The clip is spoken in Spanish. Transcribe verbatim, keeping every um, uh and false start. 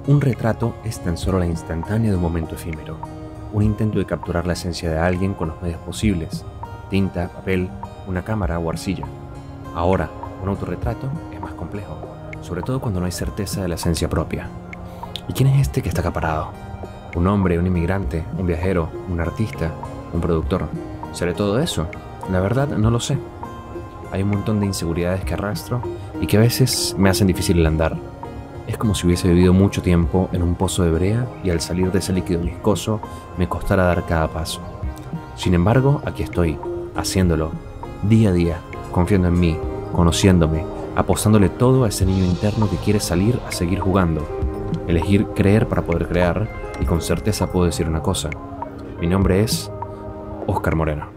Un retrato es tan solo la instantánea de un momento efímero, un intento de capturar la esencia de alguien con los medios posibles: tinta, papel, una cámara o arcilla. Ahora, un autorretrato es más complejo, sobre todo cuando no hay certeza de la esencia propia. ¿Y quién es este que está acá parado? ¿Un hombre, un inmigrante, un viajero, un artista, un productor? ¿Seré todo eso? La verdad, no lo sé. Hay un montón de inseguridades que arrastro y que a veces me hacen difícil el andar. Es como si hubiese vivido mucho tiempo en un pozo de brea y al salir de ese líquido viscoso me costara dar cada paso. Sin embargo, aquí estoy, haciéndolo, día a día, confiando en mí, conociéndome, apostándole todo a ese niño interno que quiere salir a seguir jugando, elegir creer para poder crear, y con certeza puedo decir una cosa: mi nombre es Oscar Moreno.